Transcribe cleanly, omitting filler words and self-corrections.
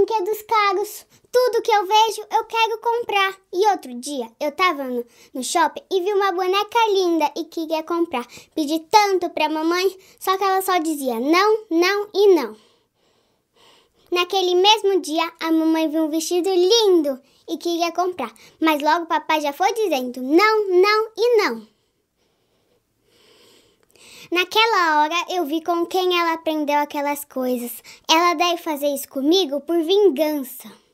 brinquedos caros. Tudo que eu vejo, eu quero comprar. E outro dia, eu tava no shopping e vi uma boneca linda e queria comprar. Pedi tanto pra mamãe, só que ela só dizia não, não e não. Naquele mesmo dia, a mamãe viu um vestido lindo e queria comprar. Mas logo o papai já foi dizendo não, não e não. Naquela hora, eu vi com quem ela aprendeu aquelas coisas. Ela deve fazer isso comigo por vingança.